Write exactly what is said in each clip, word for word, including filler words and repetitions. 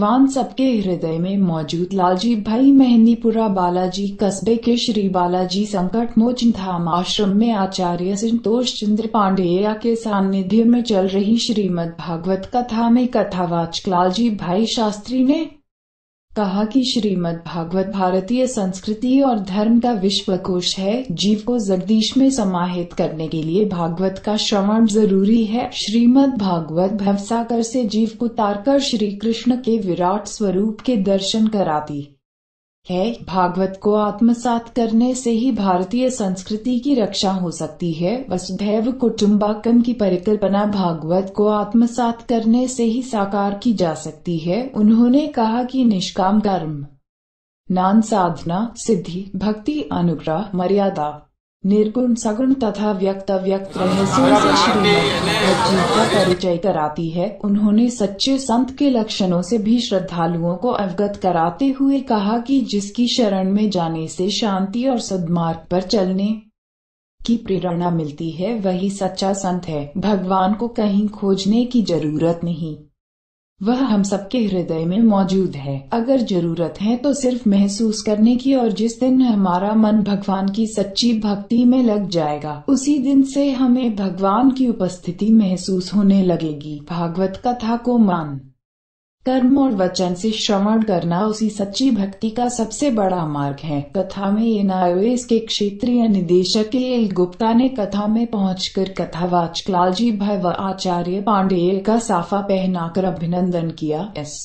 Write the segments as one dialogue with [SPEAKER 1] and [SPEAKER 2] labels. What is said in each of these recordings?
[SPEAKER 1] भगवान सबके हृदय में मौजूद लालजी भाई मेहंदीपुरा बालाजी कस्बे के श्री बालाजी संकट मोचन धाम आश्रम में आचार्य संतोष चंद्र पांडेय के सानिध्य में चल रही श्रीमद् भागवत कथा में कथावाचक लालजी भाई शास्त्री ने कहा कि श्रीमद् भागवत भारतीय संस्कृति और धर्म का विश्वकोश है। जीव को जगदीश में समाहित करने के लिए भागवत का श्रवण जरूरी है। श्रीमद् भागवत भवसागर से जीव को तारकर श्री कृष्ण के विराट स्वरूप के दर्शन कराती है। भागवत को आत्मसात करने से ही भारतीय संस्कृति की रक्षा हो सकती है। वसुधैव कुटुंबकम की परिकल्पना भागवत को आत्मसात करने से ही साकार की जा सकती है। उन्होंने कहा कि निष्काम कर्म, ज्ञान साधना, सिद्धि, भक्ति, अनुग्रह, मर्यादा, निर्गुण, सगुण तथा व्यक्त अव्यक्त रहस्यों से श्रीमद् भागवत जी का परिचय कराती है। उन्होंने सच्चे संत के लक्षणों से भी श्रद्धालुओं को अवगत कराते हुए कहा कि जिसकी शरण में जाने से शांति और सद्मार्ग पर चलने की प्रेरणा मिलती है वही सच्चा संत है। भगवान को कहीं खोजने की जरूरत नहीं, वह हम सबके हृदय में मौजूद है। अगर जरूरत है तो सिर्फ महसूस करने की, और जिस दिन हमारा मन भगवान की सच्ची भक्ति में लग जाएगा उसी दिन से हमें भगवान की उपस्थिति महसूस होने लगेगी। भागवत कथा को मान, कर्म और वचन से श्रवण करना उसी सच्ची भक्ति का सबसे बड़ा मार्ग है। कथा में एनआईओएस के क्षेत्रीय निदेशक के एल गुप्ता ने कथा में पहुंचकर कथावाचक लालजी भाई व आचार्य पांडेय का साफा पहनाकर अभिनंदन किया। इस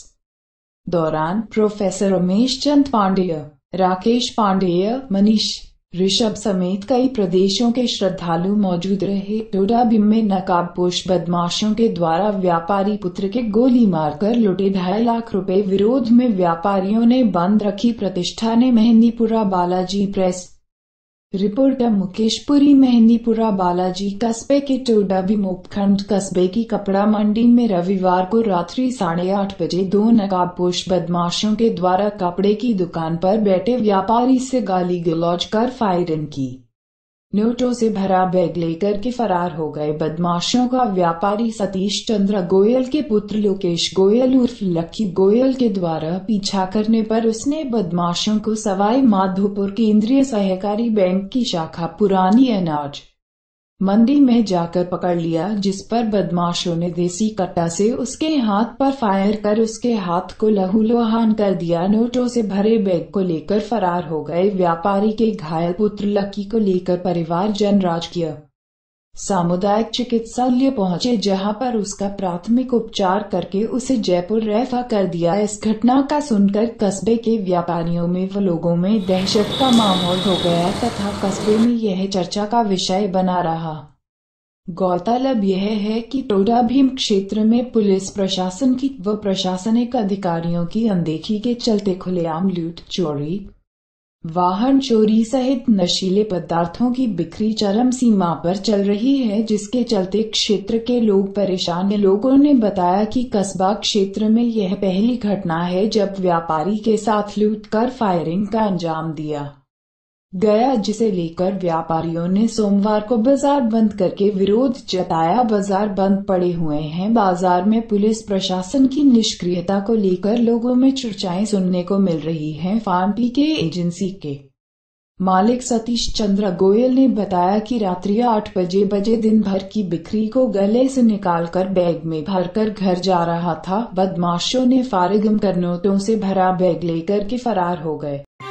[SPEAKER 1] दौरान प्रोफेसर रमेश चंद पांडेय, राकेश पांडेय, मनीष ऋषभ समेत कई प्रदेशों के श्रद्धालु मौजूद रहे। टोडाभीम में नकाबपोश बदमाशों के द्वारा व्यापारी पुत्र के गोली मारकर लुटे ढाई लाख रुपए विरोध में व्यापारियों ने बंद रखी प्रतिष्ठानें। Mehandipur Balaji press reporter Mukesh Puri. मेहंदीपुरा बालाजी कस्बे के टोडाभीम उपखंड कस्बे की कपड़ा मंडी में रविवार को रात्रि साढ़े आठ बजे दो नकाबपोश बदमाशों के द्वारा कपड़े की दुकान पर बैठे व्यापारी से गाली गलौज कर फायरिंग की। नोटों से भरा बैग लेकर के फरार हो गए। बदमाशों का व्यापारी सतीश चंद्र गोयल के पुत्र लोकेश गोयल उर्फ लक्की गोयल के द्वारा पीछा करने पर उसने बदमाशों को सवाई माधोपुर केंद्रीय सहकारी बैंक की शाखा पुरानी अनाज मंडी में जाकर पकड़ लिया, जिस पर बदमाशों ने देसी कट्टा से उसके हाथ पर फायर कर उसके हाथ को लहूलुहान कर दिया। नोटों से भरे बैग को लेकर फरार हो गए। व्यापारी के घायल पुत्र लक्की को लेकर परिवारजन राजकीय सामुदायिक चिकित्सालय पहुंचे, जहां पर उसका प्राथमिक उपचार करके उसे जयपुर रेफर कर दिया। इस घटना का सुनकर कस्बे के व्यापारियों में व लोगों में दहशत का माहौल हो गया तथा कस्बे में यह चर्चा का विषय बना रहा। गौरतलब यह है कि टोडाभीम क्षेत्र में पुलिस प्रशासन की व प्रशासनिक अधिकारियों की अनदेखी के चलते खुलेआम लूट, चोरी, वाहन चोरी सहित नशीले पदार्थों की बिक्री चरम सीमा पर चल रही है, जिसके चलते क्षेत्र के लोग परेशान हैं। लोगों ने बताया कि कस्बा क्षेत्र में यह पहली घटना है जब व्यापारी के साथ लूट कर फायरिंग का अंजाम दिया गया, जिसे लेकर व्यापारियों ने सोमवार को बाजार बंद करके विरोध जताया। बाजार बंद पड़े हुए हैं। बाजार में पुलिस प्रशासन की निष्क्रियता को लेकर लोगों में चर्चाएं सुनने को मिल रही हैं। फार्म पी के एजेंसी के मालिक सतीश चंद्र गोयल ने बताया कि रात्रि आठ बजे बजे दिन भर की बिक्री को गले से निकालकर बैग में भरकर घर जा रहा था। बदमाशों ने फायरिंग कर नोटों से भरा बैग लेकर के फरार हो गए।